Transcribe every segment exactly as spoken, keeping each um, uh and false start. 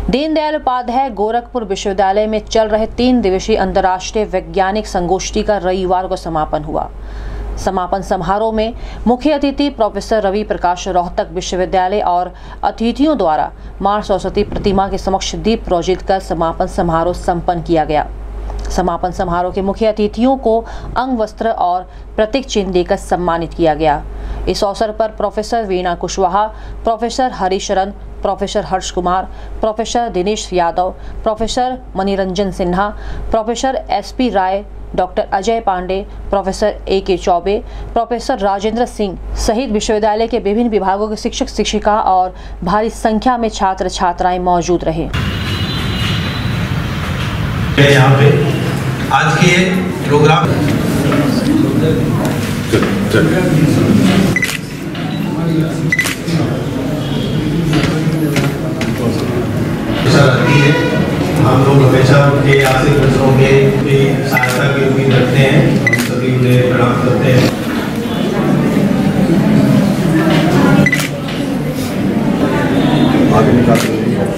दीनदयाल उपाध्याय गोरखपुर विश्वविद्यालय में चल रहे तीन दिवसीय अंतर्राष्ट्रीय वैज्ञानिक संगोष्ठी का रविवार को समापन हुआ। समापन समारोह में मुख्य अतिथि प्रोफेसर रवि प्रकाश रोहतक विश्वविद्यालय और अतिथियों द्वारा मां सरस्वती प्रतिमा के समक्ष दीप प्रोज्वलित कर समापन समारोह संपन्न किया गया। समापन समारोह के मुख्य अतिथियों को अंग वस्त्र और प्रतीक चिन्ह देकर सम्मानित किया गया। इस अवसर पर professor Veena Kushwaha, professor Harisharan, professor Harsh Kumar, professor Dinesh Yadav, professor Maniranjan Sinha, professor S P Rai, doctor Ajay Pandey, professor A K Choubey, professor Rajendra Singh सहित विश्वविद्यालय के विभिन्न विभागों के शिक्षक शिक्षिका और भारी संख्या में छात्र छात्राएं मौजूद रहे। यहाँ पे आज के प्रोग्राम रहती है। हम लोग हमेशा उनके आर्थिक बच्चों के सहायता की उम्मीद रखते हैं। हम सभी उन्हें प्रणाम करते हैं। आगे निकाल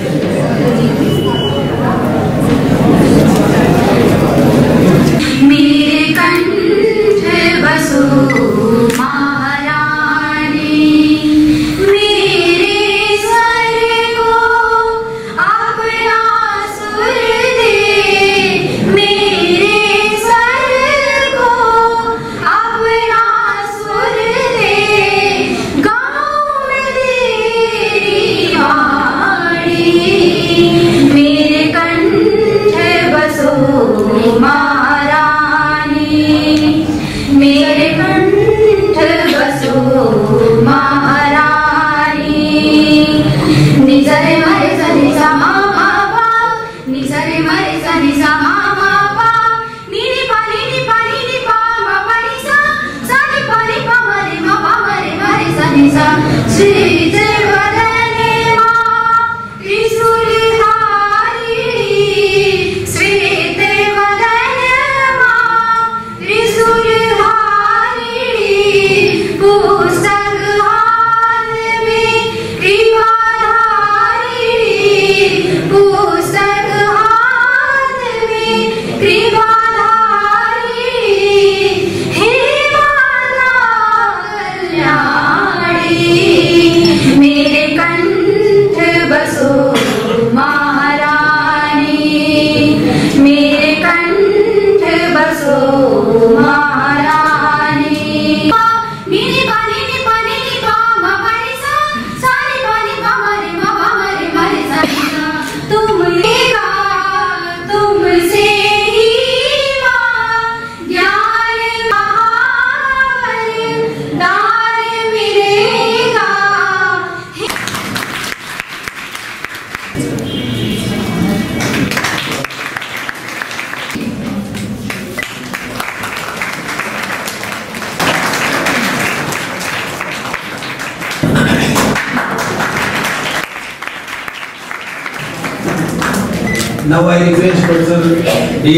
Now I request Professor D.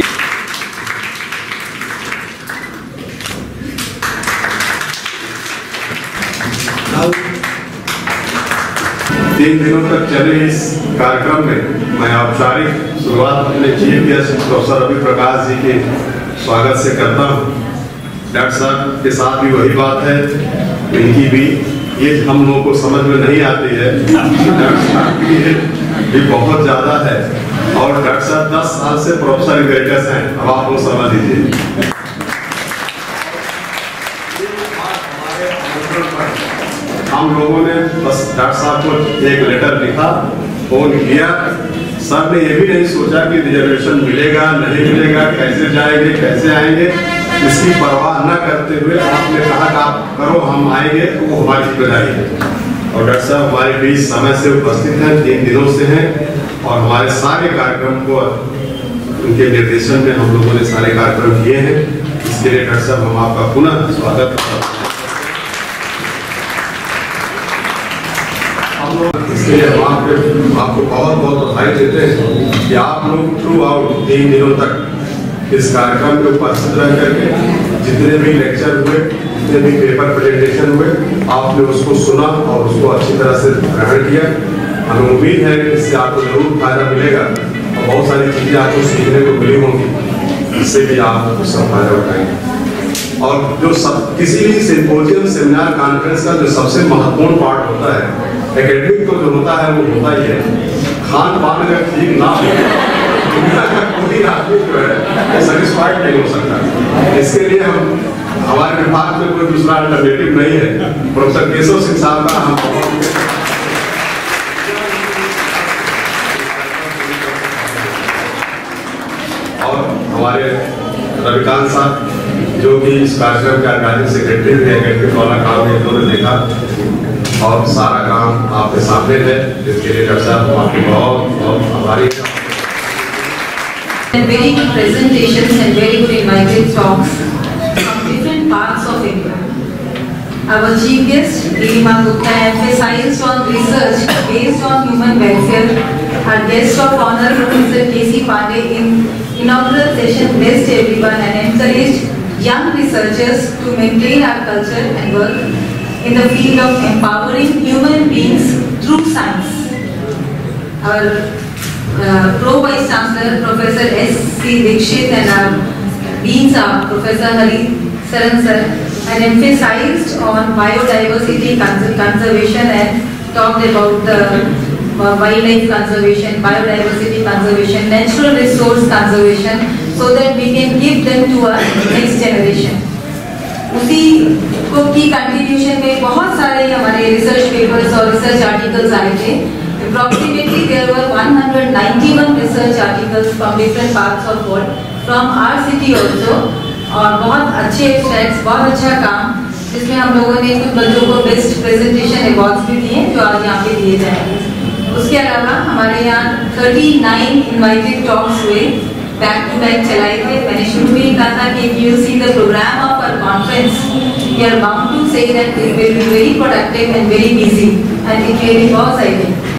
Now, तीन दिनों तक चले इस कार्यक्रम में मैं औपचारिक शुरुआत अपने chief guest professor Ravi Prakash ji के स्वागत से करता हूँ। डॉक्टर साहब के साथ भी वही बात है, इनकी भी ये हम लोगों को समझ में नहीं आती है। डॉक्टर साहब की भी बहुत ज्यादा है और डॉक्टर साहब दस साल से प्रोफेसर इमेरिटस हैं। अब आप लोग समझ लीजिए। हम लोगों ने बस डॉक्टर साहब को एक लेटर लिखा, फोन किया। सर ने ये भी नहीं सोचा कि रिजर्वेशन मिलेगा नहीं मिलेगा, कैसे जाएंगे कैसे आएंगे, इसकी परवाह न करते हुए आपने कहा कि आप करो, हम आएंगे, तो वो हमारी जिम्मेदारी है। और डॉक्टर साहब हमारे बीच समय से उपस्थित हैं, तीन दिनों से हैं और हमारे सारे कार्यक्रम को उनके निर्देशन में हम लोगों ने सारे कार्यक्रम किए हैं। इसके लिए डॉक्टर साहब हम आपका पुनः स्वागत करते हैं। इसके लिए हम आपके आपको बहुत बहुत बधाई देते हैं कि आप लोग थ्रू आउट तीन दिनों तक इस कार्यक्रम में उपस्थित रह करके जितने भी लेक्चर हुए, जितने भी पेपर प्रेजेंटेशन हुए, आपने उसको सुना और उसको अच्छी तरह से ग्रहण किया। हमें उम्मीद है कि इससे आपको जरूर फायदा मिलेगा और बहुत सारी चीज़ें आपको सीखने को मिली होंगी, जिससे भी आप उसका फायदा उठाएंगे। और जो सब किसी भी सिंपोजियम, सेमिनार, कॉन्फ्रेंस का जो सबसे महत्वपूर्ण पार्ट होता है, एकेडमिक तो जो होता है वो होता ही है, खान पान अगर ठीक ना हो दुनिया का कोई आदमी जो है सेटिस्फाइड नहीं हो सकता। इसके लिए हम हमारे विभाग में कोई दूसरा अल्टरनेटिव नहीं है। प्रोफेसर केशव सिंह साहब का हम और हमारे रविकांत साहब जो कि इस कार्यक्रम के आर्गेनाइजिंग सेक्रेटरी थे, एकेडमिक वाला काम इन्होंने देखा और सारा काम आपके सामने है, जिसके लिए चर्चा हम आपके बहुत बहुत आभारी हैं। Very good presentations and very good invited talks from different parts of India. Our chief guest, Nilima Gupta, emphasized on research based on human welfare. Our guest of honor, Professor K C Pandey, in inaugural session blessed everyone and encouraged young researchers to maintain our culture and work in the field of empowering human beings through science. Our uh, Pro Vice Chancellor, Professor S C Dikshit, and our Deans are Professor Hari Saran sir, and emphasized on biodiversity conservation and talked about the uh, wildlife conservation, biodiversity conservation, natural resource conservation, so that we can give them to our next generation. उसी को की contribution में बहुत सारे हमारे research papers और research articles आए थे। Approximately there were one hundred ninety-one research articles from different parts of world, from our city also, और बहुत अच्छे स्टैट्स, बहुत अच्छा काम, जिसमें हम लोगों ने कुछ बच्चों को बेस्ट प्रेजेंटेशन अवार्ड्स भी दिए जो आज यहाँ पे दिए जाएंगे। उसके अलावा हमारे यहाँ उनतालीस इनवाइटेड टॉक्स हुए, बैक टू बैक चलाए थे। मैंने शुरू में ही कहा था कि if you see the program of our conference, we are bound to say that it will be very productive and very busy, and it really was, I think.